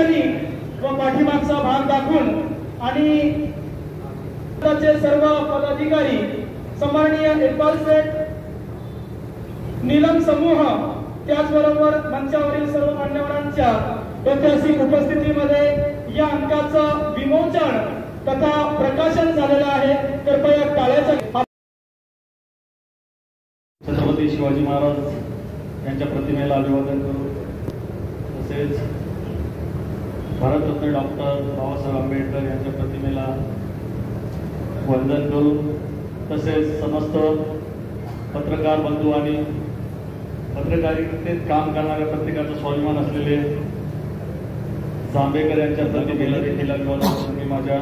अडचणी व पाठीमागचा भाग दाखवून आणि सर्व पदाधिकारी सन्माननीय इक्बाल शेख नीलम समूह त्याचबरोबर मंचावरील सर्व मान्यवरांच्या ऐतिहासिक उपस्थितीमध्ये या अंकाचं विमोचन तथा प्रकाशन झालेलं आहे। कृपया टाळ्याचा छत्रपती शिवाजी महाराज यांच्या प्रतिमेला अभिवादन करू, तसेच भारतरत्न डॉक्टर बाबासाहेब आंबेडकर यांच्या प्रतिमेला वंदन करू, तसेच समस्त पत्रकार बंधू आणि पत्रकारितेत काम करणाऱ्या प्रत्येकाचा स्वाभिमान असलेले जांभेकर यांच्या प्रतिमेला देखील अभिवादन करून मी माझ्या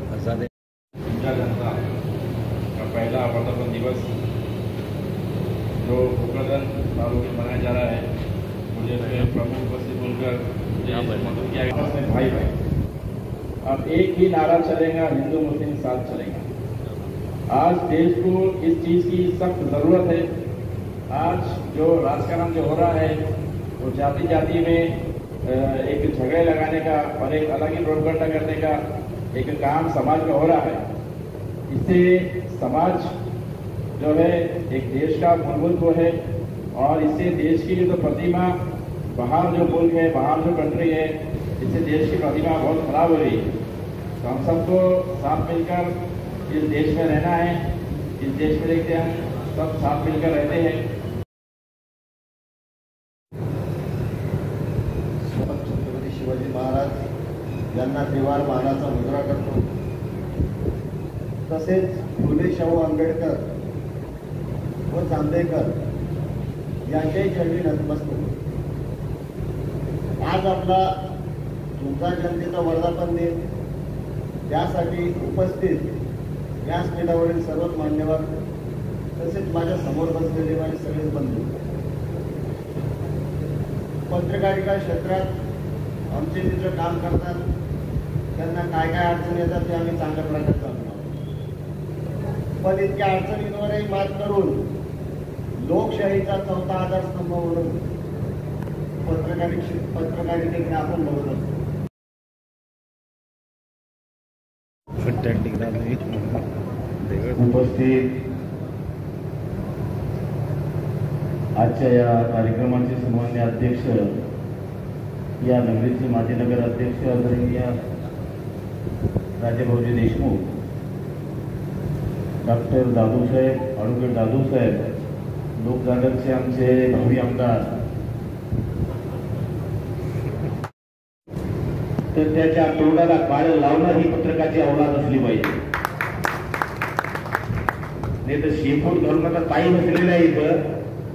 पहला वर्धापन दिवस जो गोकर्धन बाबू के मनाया जा रहा है, मुझे इसमें प्रमुख उपस्थित बोलकर मदद किया गया। भाई भाई अब एक ही नारा चलेगा, हिंदू मुस्लिम साथ चलेगा। आज देश को इस चीज की सख्त जरूरत है। आज जो राजकारण जो हो रहा है वो जाति जाति में एक झगड़े लगाने का और एक अलग ही प्रोपगंडा करने का एक काम समाज में हो रहा है। इससे समाज जो है एक देश का मूलभूत है और इससे देश की जो प्रतिमा बाहर जो मुल्क है, बाहर जो कंट्री है, इससे देश की प्रतिमा बहुत खराब हो रही है। तो हम सबको साथ मिलकर इस देश में रहना है। इस देश में देखते हम सब साथ मिलकर रहते हैं। छत्रपती शिवाजी महाराज यांना त्रिवार मानाचा मुजरा करतो। तसेच फुले शाहू आंबेडकर व जांभेकर यांच्याही चरणी नतमस्तक होतो। आज आपला झुंजार जयंतीचा वर्धापन दिन, त्यासाठी उपस्थित व्यासपीठावरील सर्वच मान्यवर तसेच माझ्या समोर बसलेले माझे सगळे बंधू, पत्रकारिता क्षेत्रात आमचे मित्र काम करतात, त्यांना काय काय अडचणी येतात ते आम्ही चांगल्या प्रकारे जाणतो। पण इतक्या अडचणींवरही मात करून लोकशाहीचा चौथा आधारस्तंभ म्हणून पत्रकारितेकडे आपण बघत असतो। उपस्थित आजच्या या कार्यक्रमाचे सन्माननीय अध्यक्ष, या नगरीचे माजी नगर अध्यक्ष आदरणीय राजेभाऊजी देशमुख, डॉक्टर दादूसाहेब ॲडव्होकेट दादूसाहेब, लोकजागरचे आमचे भावी आमदार, तर त्याच्या तोंडाला काळं लावणं ही पत्रकाची अवलाद असली पाहिजे। नाही तर शेपूट धरून आता ताई बसलेला आहे इथं।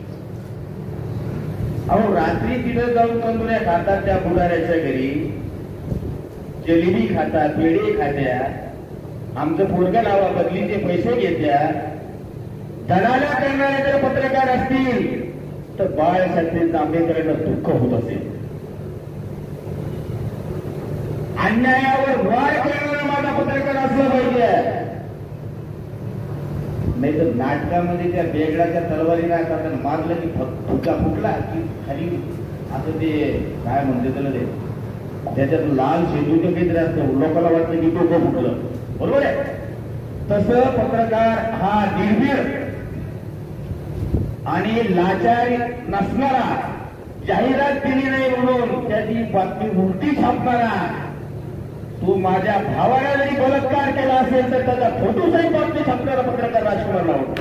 अहो, रात्री तिथं जाऊन कंदुऱ्या खातात त्या बुडाऱ्याच्या घरी, जलेबी खातात, पेढे खात्या, आमचं पोरगा लावा बदलीचे पैसे घेत्या। दलाला करणारे जर पत्रकार असतील तर बाळासाहेब जांभेकरांना दुःख होत असेल। अन्यायावर वार करणारा माझा पत्रकार असला पाहिजे। नाही तर नाटकामध्ये त्या बेगडाच्या तलवारीला मारलं की फुटला फुटला की खाली असं ते काय म्हणते त्याला, ते त्याच्यात लाल शेतू काहीतरी असतं, लोकांना वाटतं की डोकं फुटलं, बरोबर आहे। तसं पत्रकार हा निर्भीड आणि लाचारी नसणारा, जाहिरात केली नाही म्हणून त्याची बातमी उलटी छापणारा, तू माझ्या भावाला जरी बलात्कार केला असेल तर त्याचा फोटो सहित बातमी छापणारा पत्रकार राजकुमारला आवडतो।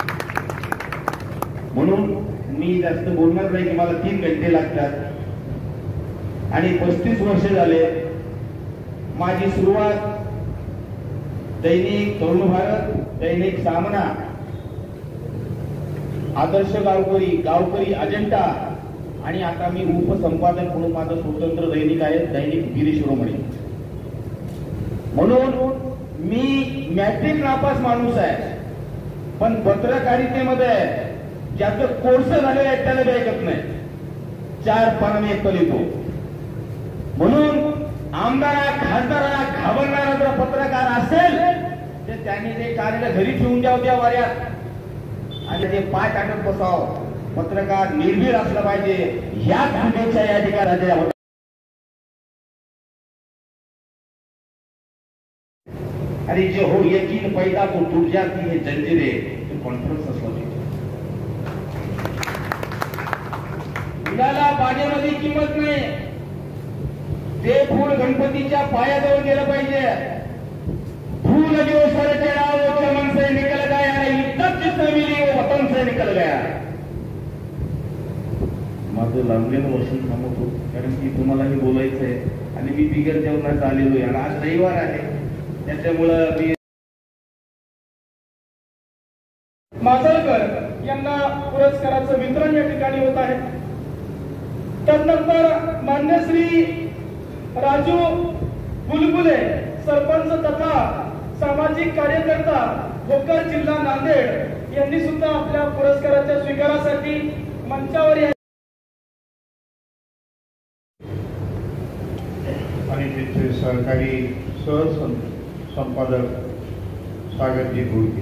म्हणून मी जास्त बोलणार नाही की मला 3 घंटे लागतात आणि 35 वर्ष झाले। माझी सुरुवात दैनिक तरुण भारत, दैनिक सामना, आदर्श गावकरी अजेंडा आणि आता मी उपसंपादक म्हणून माझं स्वतंत्र दैनिक आहे, दैनिक वीरशिरोमणी। म्हणून मी मॅट्रिक नापास माणूस आहे, पण पत्रकारितेमध्ये ज्याचं कोर्स झालेलं आहे त्याला ऐकत नाही, 4 पानाने एक लिहितो। म्हणून आमदारा खासदाराला घाबरणारा जर पत्रकार असेल तर त्यांनी ते कार्याला घरी ठेवून द्यावं त्या वाऱ्यात आणि ते पाय टाकत बसावं। पत्रकार निर्भीड असलं पाहिजे, ह्याच शुभेच्छा या ठिकाणी आणि जे हो यकीन पैदा तो टूट जाती है जंजिरे कॉन्फरन्स असला फुलाला बागेमध्ये किंमत नाही, ते फूल गणपतीच्या पायाजवळ गेलं पाहिजे. फूल जो सर चढ़ा वो चमन से निकल गया, इज्जत जिससे मिली वो वतन से निकल गया. माझं लांबलेलं वर्षण थांबवतो, कारण की तुम्हालाही बोलायचं आहे आणि मी बिगर जेवणात आलेलो आहे. आज रविवार आहे, त्याच्यामुळं मी माजलकर यांना पुरस्काराचं वितरण या ठिकाणी होत आहे. त्यानंतर मान्य श्री राजू बुलबुले सरपंच तथा सामाजिक कार्यकर्ता भोकर जिल्हा नांदेड यांनी सुद्धा आपल्या पुरस्काराच्या स्वीकारासाठी मंचावर आणि तिथे सहकारी संपादक सागरजी घोडके.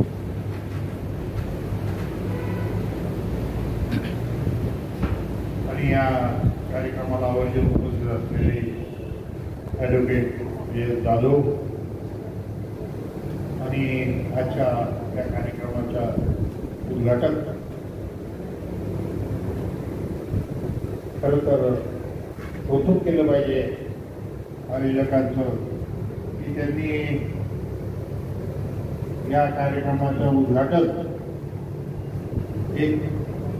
आणि या कार्यक्रमाला आवर्जून उपस्थित असलेले ॲडव्होकेट जाधव आणि आजच्या या कार्यक्रमाच्या उद्घाटक. खरं तर कौतुक केलं पाहिजे आयोजकांचं की त्यांनी या कार्यक्रमाचं उद्घाटन एक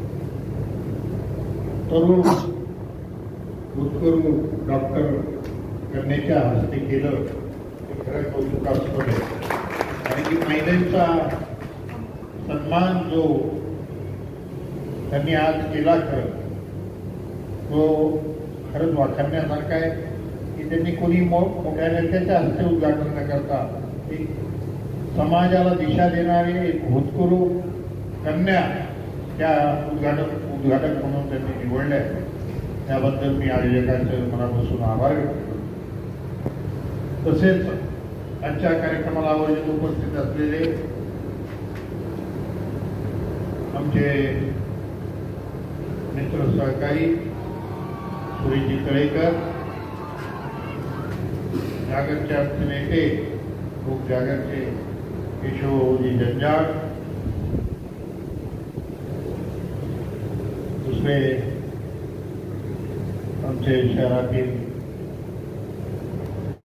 तरुण भूतपूर्व डॉक्टर करण्याच्या हस्ते केलं. हे खरं कौतुकास्पद आहे. आणि की महिलांचा सन्मान जो त्यांनी आज केला खरं तो खरंच वाखाणण्यासारखा आहे की त्यांनी कोणी मोठ्या नेत्याच्या हस्ते उद्घाटन न करता एक समाजाला दिशा देणारे एक भूतपूर्व कन्या त्या उद्घाटक म्हणून त्यांनी निवडले. त्याबद्दल मी आयोजकांचे मनापासून आभार व्यक्त करतो. तसेच आजच्या कार्यक्रमाला आवर्जून उपस्थित असलेले आमचे मित्र सहकारी सुरेशजी तळेकर, जागरचे आमचे नेते खूप जागरचे केशवजी जंजाळ, दुसरे आमचे शहरातील